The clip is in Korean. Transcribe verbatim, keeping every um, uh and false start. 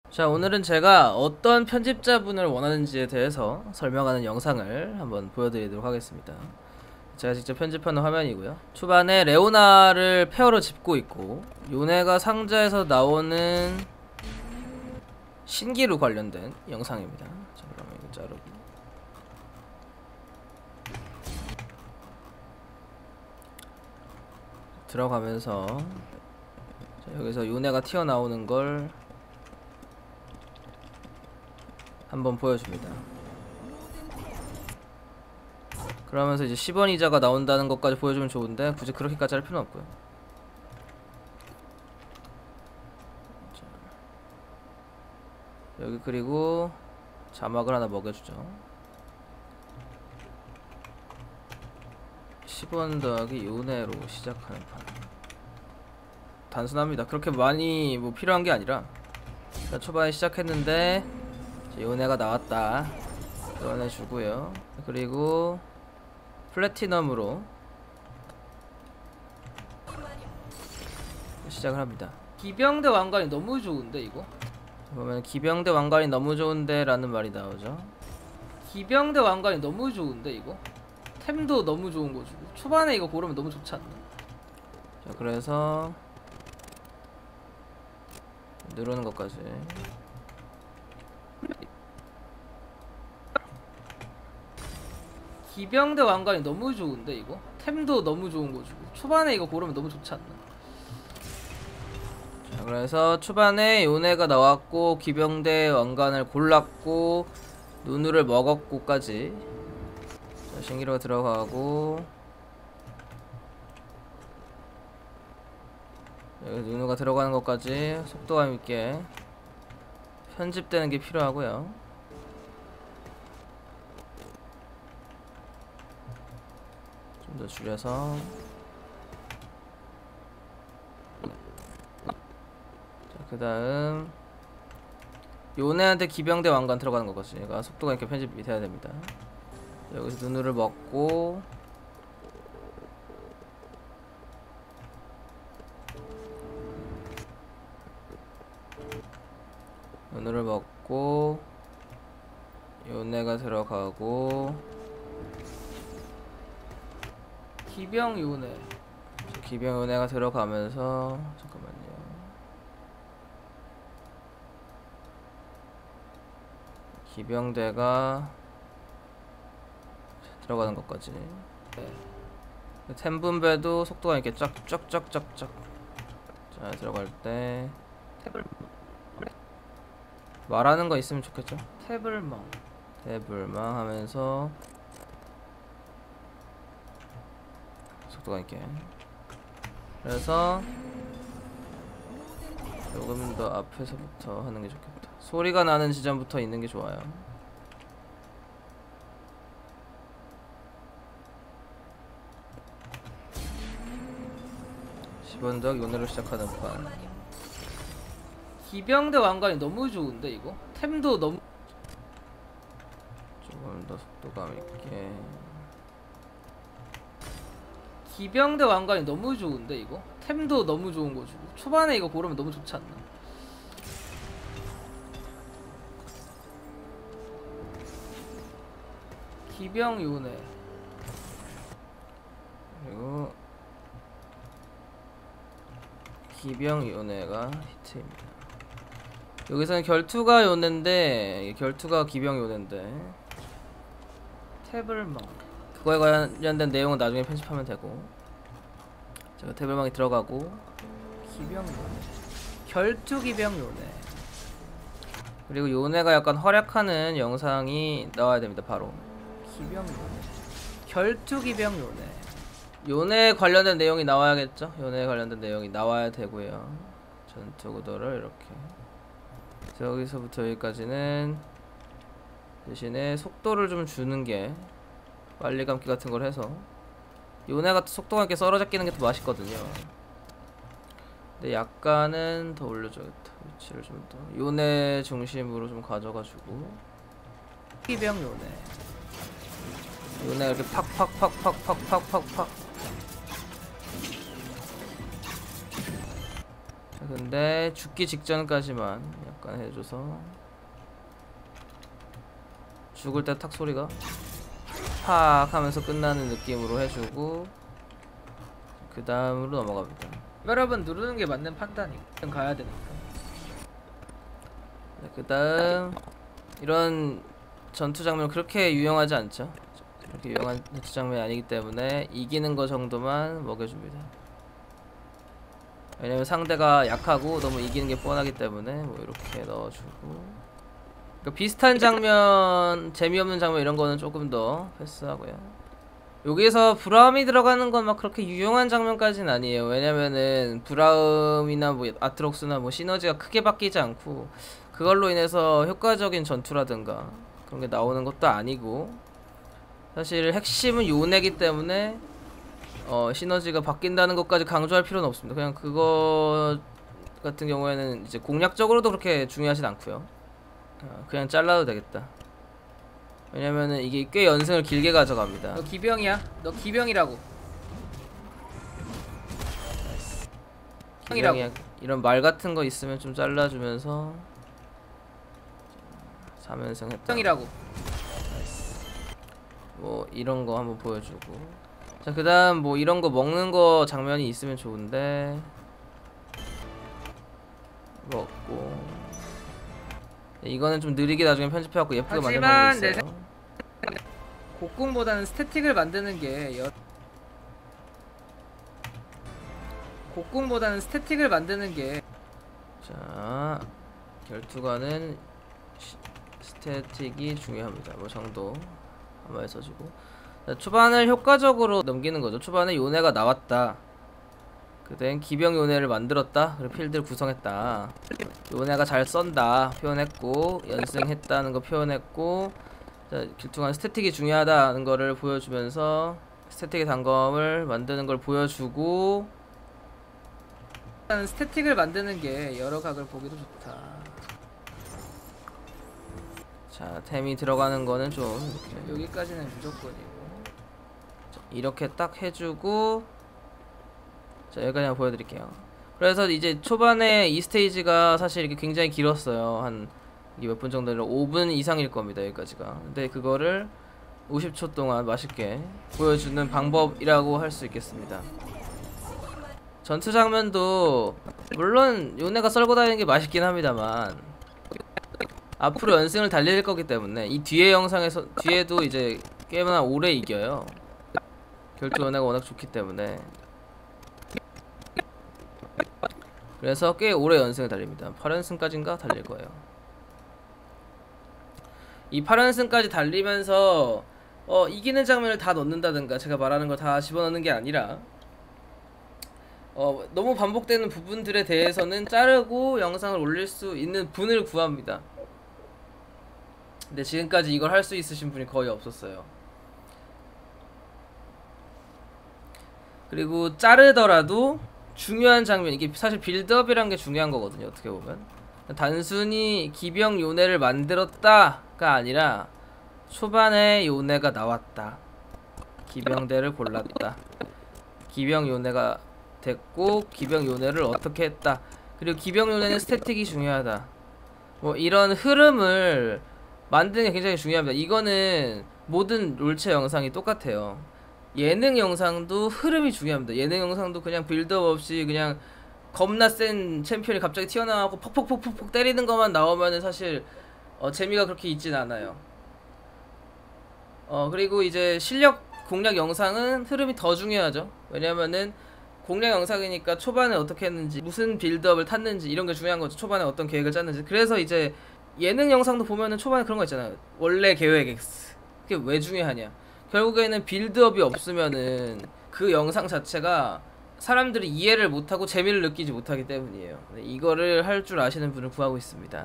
자, 오늘은 제가 어떤 편집자분을 원하는지에 대해서 설명하는 영상을 한번 보여드리도록 하겠습니다. 제가 직접 편집하는 화면이고요. 초반에 레오나를 페어로 짚고 있고, 요네가 상자에서 나오는 신기루 관련된 영상입니다. 자, 그러면 이거 자르고 들어가면서, 자, 여기서 요네가 튀어나오는 걸 한번 보여줍니다. 그러면서 이제 십 원 이자가 나온다는 것까지 보여주면 좋은데 굳이 그렇게까지 할 필요는 없고요. 자, 여기 그리고 자막을 하나 먹여주죠. 십 원 더하기 요네로 시작하는 판. 단순합니다. 그렇게 많이 뭐 필요한 게 아니라, 자, 초반에 시작했는데 요네가 나왔다, 끌어내주고요. 그리고 플래티넘으로 시작을 합니다. 기병대 왕관이 너무 좋은데, 이거 보면 기병대 왕관이 너무 좋은데 라는 말이 나오죠. 기병대 왕관이 너무 좋은데, 이거 템도 너무 좋은 거죠. 초반에 이거 고르면 너무 좋지 않나? 자, 그래서 누르는 것까지. 기병대 왕관이 너무 좋은데, 이거 템도 너무 좋은 거죠. 초반에 이거 고르면 너무 좋지 않나? 자, 그래서 초반에 요네가 나왔고 기병대 왕관을 골랐고 누누를 먹었고까지. 자, 신기루가 들어가고 여기 누누가 들어가는 것까지 속도감 있게 편집되는 게 필요하고요. 좀 더 줄여서. 자, 그 다음 요네한테 기병대 왕관 들어가는 것까지 얘가 속도가 있게 편집이 돼야 됩니다. 여기서 누누를 먹고 누누를 먹고 요네가 들어가고 기병 요네, 기병 요네가 들어가면서, 잠깐만요, 기병대가 들어가는 것까지. 네. 템 분배도 속도가 이렇게 쫙쫙쫙쫙쫙. 자, 들어갈 때 탭을 말하는 거 있으면 좋겠죠. 탭을망 탭을망 하면서 속도가 있게. 그래서 조금 더 앞에서부터 하는 게 좋겠다. 소리가 나는 지점부터 있는 게 좋아요. 십 원 더 요네로 시작하는 판. 기병대 왕관이 너무 좋은데, 이거 템도 너무 조금 더 속도감 있게. 기병대 왕관이 너무 좋은데, 이거 템도 너무 좋은 거죠. 초반에 이거 고르면 너무 좋지 않나? 기병 요네, 그리고 기병 요네가 히트입니다. 여기서는 결투가 요네인데, 결투가 기병 요네인데, 태블망 그거에 관련된 내용은 나중에 편집하면 되고. 제가 태블망이 들어가고 기병 요네, 결투 기병 요네, 그리고 요네가 약간 활약하는 영상이 나와야 됩니다. 바로 기병 요네, 결투 기병 요네. 요네 관련된 내용이 나와야겠죠? 요네 관련된 내용이 나와야 되고요. 전투 구도를 이렇게. 여기서부터 여기까지는 대신에 속도를 좀 주는 게, 빨리 감기 같은 걸 해서. 요네가 속도가 이렇게 썰어잡기는 게 더 맛있거든요. 근데 약간은 더 올려줘야겠다. 위치를 좀 더 요네 중심으로 좀 가져가지고. 기병 요네, 요네가 이렇게 팍팍팍팍팍팍팍팍. 근데 죽기 직전까지만 약간 약간 해줘서 죽을 때 탁 소리가 팍 하면서 끝나는 느낌으로 해주고 그 다음으로 넘어갑니다. 여러분 누르는 게 맞는 판단이고 가야 되니까. 네, 그 다음 이런 전투 장면 그렇게 유용하지 않죠. 그렇게 유용한 전투 장면이 아니기 때문에 이기는 거 정도만 먹여줍니다. 왜냐면 상대가 약하고 너무 이기는 게 뻔하기 때문에 뭐 이렇게 넣어주고. 그러니까 비슷한 장면, 재미없는 장면 이런 거는 조금 더 패스하고요. 여기에서 브라움이 들어가는 건 막 그렇게 유용한 장면까지는 아니에요. 왜냐면은 브라움이나 뭐 아트록스나 뭐 시너지가 크게 바뀌지 않고 그걸로 인해서 효과적인 전투라든가 그런 게 나오는 것도 아니고, 사실 핵심은 요네기 때문에 어 시너지가 바뀐다는 것까지 강조할 필요는 없습니다. 그냥 그거 같은 경우에는 이제 공략적으로도 그렇게 중요하진 않고요. 어, 그냥 잘라도 되겠다. 왜냐면은 이게 꽤 연승을 길게 가져갑니다. 너 기병이야? 너 기병이라고. 기병이야. 이런 말 같은 거 있으면 좀 잘라주면서 삼 연승 했다. 기병이라고. 뭐 이런 거 한번 보여주고. 자, 그 다음 뭐 이런 거 먹는 거 장면이 있으면 좋은데 먹고. 이거는 좀 느리게 나중에 편집해갖고 예쁘게 만든 방법이 있어요. 곡궁보다는 스태틱을 만드는 게 여... 곡궁보다는 스태틱을 만드는 게. 자, 결투가는 시... 스태틱이 중요합니다. 뭐 정도 한번 써주고. 자, 초반을 효과적으로 넘기는 거죠. 초반에 요네가 나왔다. 그땐 기병 요네를 만들었다. 그리고 필드를 구성했다. 요네가 잘 썬다 표현했고, 연승했다는 거 표현했고, 자, 길쭉한 스태틱이 중요하다는 거를 보여주면서 스태틱의 단검을 만드는 걸 보여주고. 일단 스태틱을 만드는 게 여러 각을 보기도 좋다. 자, 템이 들어가는 거는 좀 이렇게 여기까지는 무조건이고. 자, 이렇게 딱 해주고. 자, 여기까지 한번 보여드릴게요. 그래서 이제 초반에 이 스테이지가 사실 이게 굉장히 길었어요. 한 몇 분 정도, 오 분 이상일 겁니다, 여기까지가. 근데 그거를 오십 초 동안 맛있게 보여주는 방법이라고 할 수 있겠습니다. 전투 장면도 물론 요네가 썰고 다니는 게 맛있긴 합니다만 앞으로 연승을 달릴 거기 때문에 이 뒤에 영상에서 뒤에도 이제 꽤나 오래 이겨요. 결투 요네가 워낙 좋기 때문에. 그래서 꽤 오래 연승을 달립니다. 팔 연승까지인가 달릴 거예요. 이 팔 연승까지 달리면서 어, 이기는 장면을 다 넣는다든가 제가 말하는 걸 다 집어넣는 게 아니라 어, 너무 반복되는 부분들에 대해서는 자르고 영상을 올릴 수 있는 분을 구합니다. 근데 지금까지 이걸 할 수 있으신 분이 거의 없었어요. 그리고 자르더라도 중요한 장면, 이게 사실 빌드업이란 게 중요한 거거든요, 어떻게 보면. 단순히 기병 요네를 만들었다가 아니라 초반에 요네가 나왔다, 기병대를 골랐다, 기병 요네가 됐고 기병 요네를 어떻게 했다, 그리고 기병 요네는 스태틱이 중요하다, 뭐 이런 흐름을 만드는 게 굉장히 중요합니다. 이거는 모든 롤체 영상이 똑같아요. 예능 영상도 흐름이 중요합니다. 예능 영상도 그냥 빌드업 없이 그냥 겁나 센 챔피언이 갑자기 튀어나와고 퍽퍽퍽퍽 때리는 것만 나오면은 사실 어, 재미가 그렇게 있진 않아요. 어, 그리고 이제 실력 공략 영상은 흐름이 더 중요하죠. 왜냐면은 공략 영상이니까 초반에 어떻게 했는지, 무슨 빌드업을 탔는지 이런 게 중요한 거죠. 초반에 어떤 계획을 짰는지. 그래서 이제 예능 영상도 보면은 초반에 그런 거 있잖아요. 원래 계획 X. 그게 왜 중요하냐? 결국에는 빌드업이 없으면은 그 영상 자체가 사람들이 이해를 못하고 재미를 느끼지 못하기 때문이에요. 이거를 할 줄 아시는 분을 구하고 있습니다.